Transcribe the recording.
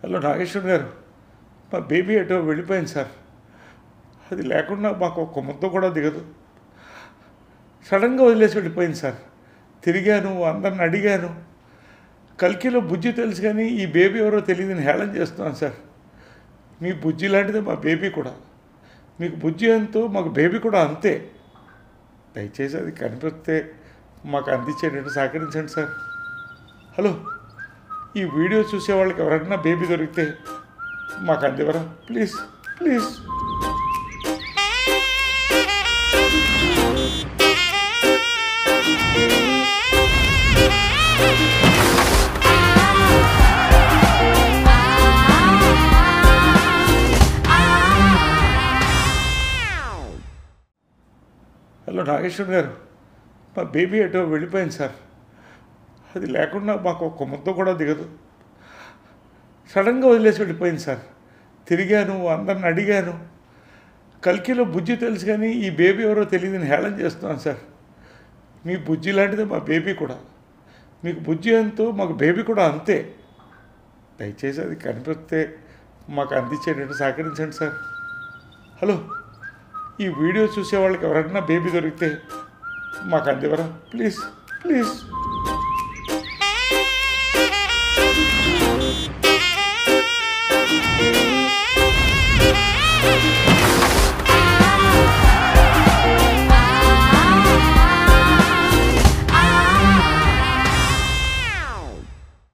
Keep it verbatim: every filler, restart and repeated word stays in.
Hello Nageshwar గారు, మా baby ఎటో వెళ్ళిపోయింది సార్. అది లేకుండా మాకు ఒక్క ముద్ద కూడా దిగదు. సడన్గా వదిలేసి వెళ్ళిపోయింది సార్. తిరిగాను, అందరిని అడిగాను. కల్కిలో బుజ్జి తెలుసు కానీ ఈ బేబీ ఎవరో తెలియదని హేళన చేస్తున్నాను సార్. మీ బుజ్జి లాంటిదే మా బేబీ కూడా. మీకు బుజ్జి ఎంతో మాకు బేబీ కూడా అంతే. దయచేసి అది కనిపిస్తే మాకు అందించేటట్టు సహకరించండి సార్. హలో, ఈ వీడియో చూసే వాళ్ళకి ఎవరైనా బేబీ దొరికితే మాకు అందివరా ప్లీజ్ ప్లీజ్. హలో నాగేశ్వర్ గారు, మా బేబీ ఎటో వెళ్ళిపోయింది సార్. అది లేకుండా మాకు ఒక్క ముద్ద కూడా దిగదు. సడన్గా వదిలేసి వెళ్ళిపోయింది సార్. తిరిగాను, అందరిని అడిగాను. కల్కిలో బుజ్జి తెలుసు కానీ ఈ బేబీ ఎవరో తెలియదని హేళన చేస్తున్నాను సార్. మీ బుజ్జి లాంటిదే మా బేబీ కూడా. మీకు బుజ్జి ఎంతో మాకు బేబీ కూడా అంతే. దయచేసి అది కనిపిస్తే మాకు అందించేటట్టు సహకరించండి సార్. హలో, ఈ వీడియో చూసే వాళ్ళకి ఎవరైనా బేబీ దొరికితే మాకు అందివరా ప్లీజ్ ప్లీజ్.